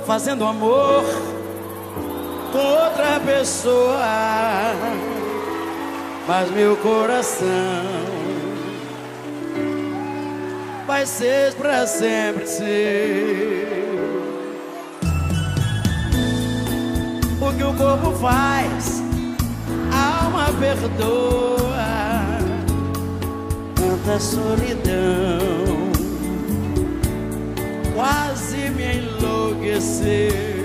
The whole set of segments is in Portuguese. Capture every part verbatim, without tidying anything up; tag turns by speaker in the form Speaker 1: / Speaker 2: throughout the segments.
Speaker 1: fazendo amor com outra pessoa, mas meu coração vai ser pra sempre seu. O que o corpo faz, a alma perdoa. Tanta solidão quase me enlouqueceu.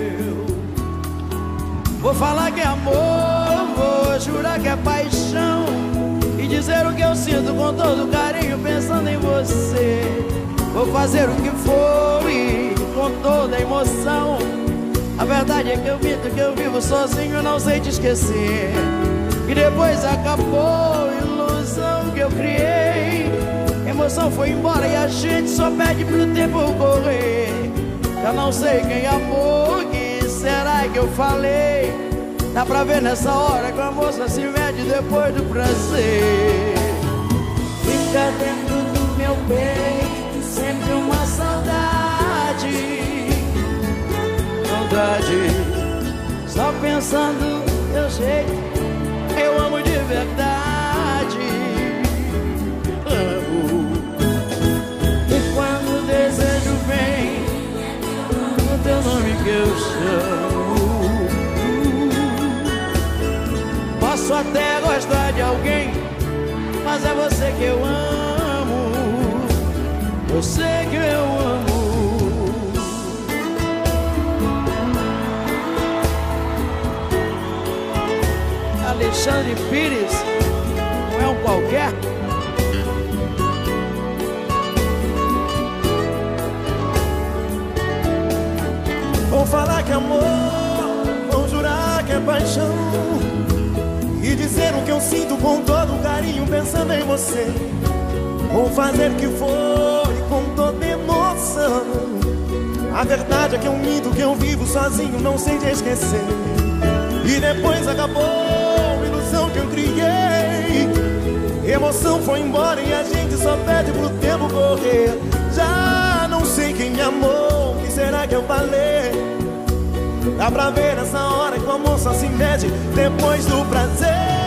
Speaker 1: Vou falar que é amor, vou jurar que é paixão, e dizer o que eu sinto com todo carinho pensando em você. Vou fazer o que for e com toda emoção. A verdade é que eu minto, que eu vivo sozinho, não sei te esquecer. E depois acabou a ilusão que eu criei. A emoção foi embora e a gente só pede pro tempo correr. Já não sei quem amou, que será que eu falei? Dá pra ver nessa hora que a moça se mede depois do prazer. Fica dentro do meu peito sempre uma saudade. Saudade, só pensando do teu jeito, eu amo de verdade. Amo. E quando o desejo vem, o teu nome que eu chamo. Posso até gostar de alguém, mas é você que eu amo. Você que eu amo. Alexandre Pires, não é um qualquer.
Speaker 2: Vou falar que é amor, vou jurar que é paixão, e dizer o que eu sinto com todo carinho pensando em você. Vou fazer o que for e com toda emoção. A verdade é que eu minto, que eu vivo sozinho, não sei te esquecer. E depois acabou a ilusão que eu criei. Emoção foi embora e a gente só pede pro tempo correr. Já não sei quem me amou, o que será que eu falei? Dá pra ver nessa hora que o amor só se mede depois do prazer.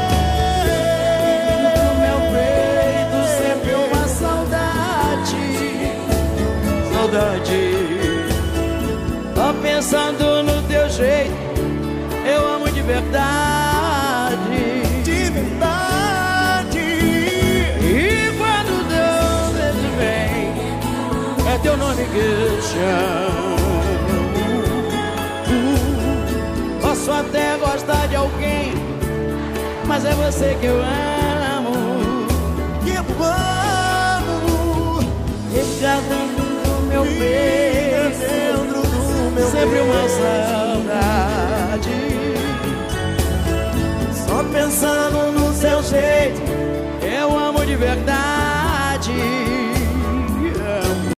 Speaker 1: No meu peito sempre uma saudade. Saudade, só pensando no teu jeito, eu amo de verdade.
Speaker 2: De verdade.
Speaker 1: E quando Deus ele vem, é teu nome que eu chamo. Posso até gostar de alguém, mas é você que eu amo.
Speaker 2: Que eu amo.
Speaker 1: Fica dentro do meu peito,
Speaker 2: dentro do meu
Speaker 1: sempre uma
Speaker 2: peito.
Speaker 1: saudade.
Speaker 2: Só pensando no seu jeito,
Speaker 1: Eu amo de verdade.